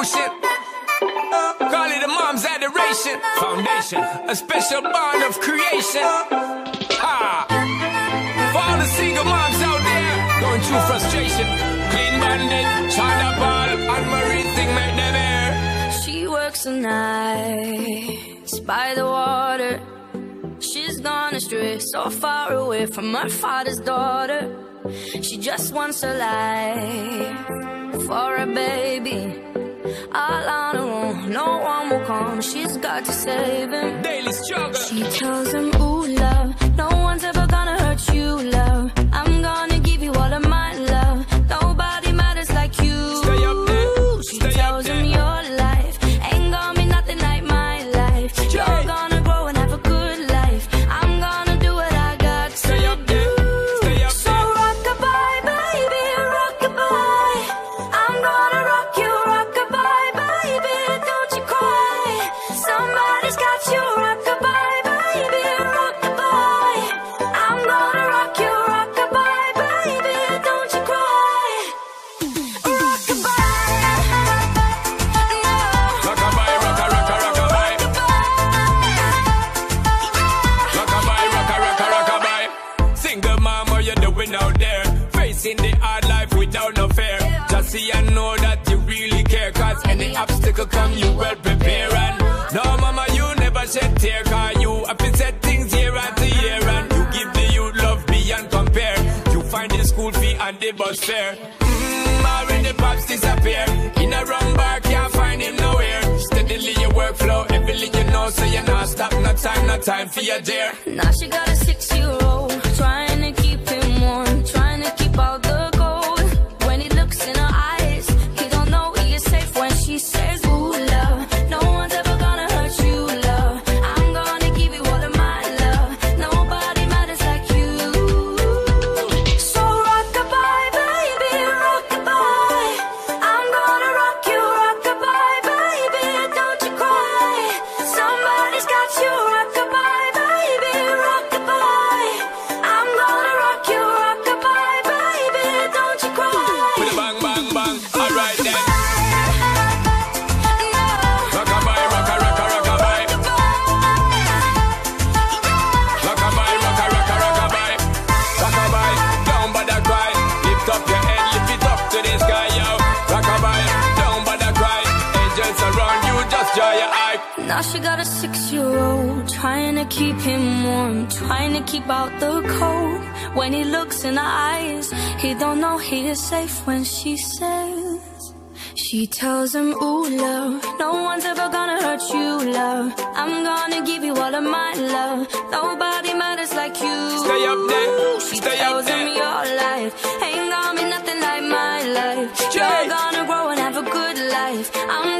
devotion. Call it a mom's adoration. Foundation, a special bond of creation. Ha! For all the single moms out there going through frustration. Clean Bandit, China Ball, and Marie thing make them air. She works the nights by the water. She's gone astray, so far away from her father's daughter. She just wants a life for a baby. All on her own, no one will come. She's got to save him. Daily struggle. She tells him, ooh, love, no one's ever gonna hurt you, love. I'm gonna give you all of my love. Nobody matters like you. Stay up there. She tells him your life ain't gonna be nothing like my life. You're gonna grow and have a good life. I'm gonna do what I got to Stay up there. Stay up So rock-a-bye, baby, rock-a-bye. I'm gonna rock you, rock-a-bye, baby, don't you cry. Somebody's got you, rock-a-bye, baby, rock-a-bye. I'm gonna rock you, rock-a-bye, baby, don't you cry. Rock-a-bye, no. Rock-a-bye, rock-a-rock-a-rock-a-bye. Rock-a-bye, rock-a-rock-a-rock-a-bye. Single mom, what you doing out there? Facing the hard life without no fear. Just see and know that you really care. Cause any obstacle come, you well prepare. And no, mama, you never shed tear. Cause you have to set things year after year. And you give the youth love beyond compare. You find the school fee and the bus fare. Already pops disappear. In a wrong bar, can't find him nowhere. Steadily your workflow, everything you know. So you're not stop, no time for your dear. Now she got a 6-year-old, trying to keep him warm, trying to keep out the cold. When he looks in her eyes, he don't know he is safe when she says, ooh, love, no one's ever gonna hurt you, love. I'm gonna give you all of my love. Nobody matters like you. So rock-a-bye, baby, rock-a-bye. I'm gonna rock you, rock-a-bye, baby, don't you cry. Somebody's got you, rock-a-bye, baby, rock-a-bye. I'm gonna rock you, rock-a-bye, baby, don't you cry. With a bang, bang, bang. Alright then. No. Rock-a-bye, rock-a-rock-a-rock-a-bye. Rock-a-bye, rock-a-rock-a-rock-a-bye. Rock-a-bye, don't bother cry. Lift up your head, lift it up to the sky, yo. Rock-a-bye, don't bother cry. Angels around you, just dry your eye. Now she got a 6-year-old, trying to keep him warm, trying to keep out the cold. When he looks in her eyes, he don't know he is safe when she says. She tells him, ooh, love, no one's ever gonna hurt you, love. I'm gonna give you all of my love. Nobody matters like you. Stay up there. She Stay tells up there. him your life ain't gonna be nothing like my life. You're gonna grow and have a good life. I'm